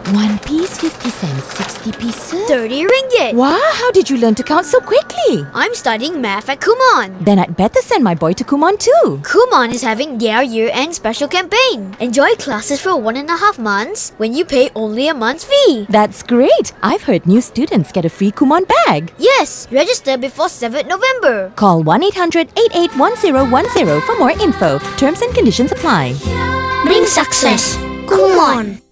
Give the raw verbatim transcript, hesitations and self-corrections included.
One piece, fifty cents, sixty pieces. thirty ringgit. Wow, how did you learn to count so quickly? I'm studying math at Kumon. Then I'd better send my boy to Kumon too. Kumon is having their year-end special campaign. Enjoy classes for one and a half months when you pay only a month's fee. That's great. I've heard new students get a free Kumon bag. Yes, register before seventh November. Call one eight hundred, eight eight one zero one zero for more info. Terms and conditions apply. Bring success. Kumon.